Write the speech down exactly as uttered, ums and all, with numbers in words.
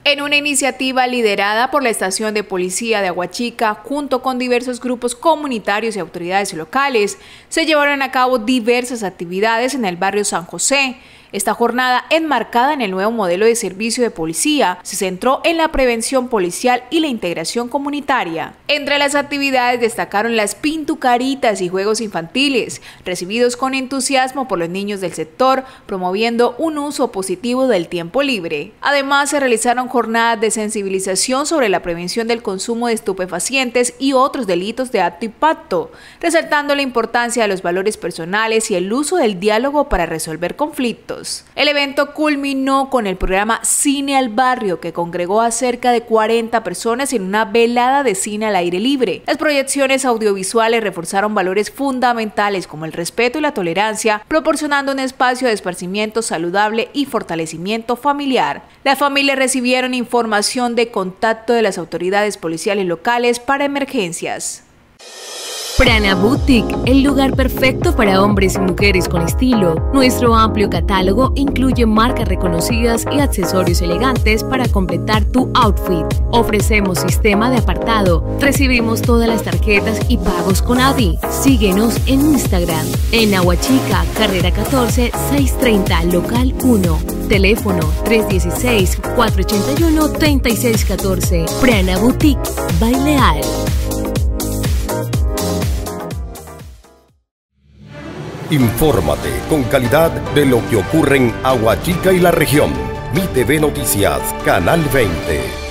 En una iniciativa liderada por la estación de policía de Aguachica, junto con diversos grupos comunitarios y autoridades locales, se llevaron a cabo diversas actividades en el barrio San José. Esta jornada, enmarcada en el nuevo modelo de servicio de policía, se centró en la prevención policial y la integración comunitaria. Entre las actividades destacaron las pintucaritas y juegos infantiles, recibidos con entusiasmo por los niños del sector, promoviendo un uso positivo del tiempo libre. Además, se realizaron jornadas de sensibilización sobre la prevención del consumo de estupefacientes y otros delitos de alto impacto, resaltando la importancia de los valores personales y el uso del diálogo para resolver conflictos. El evento culminó con el programa Cine al Barrio, que congregó a cerca de cuarenta personas en una velada de cine al aire libre. Las proyecciones audiovisuales reforzaron valores fundamentales como el respeto y la tolerancia, proporcionando un espacio de esparcimiento saludable y fortalecimiento familiar. Las familias recibieron información de contacto de las autoridades policiales locales para emergencias. Prana Boutique, el lugar perfecto para hombres y mujeres con estilo. Nuestro amplio catálogo incluye marcas reconocidas y accesorios elegantes para completar tu outfit. Ofrecemos sistema de apartado, recibimos todas las tarjetas y pagos con Adi. Síguenos en Instagram, en Aguachica, carrera catorce, seiscientos treinta, local uno. Teléfono tres uno seis, cuatro ocho uno, tres seis uno cuatro. Prana Boutique, Baileal. Infórmate con calidad de lo que ocurre en Aguachica y la región. Mi T V Noticias, Canal veinte.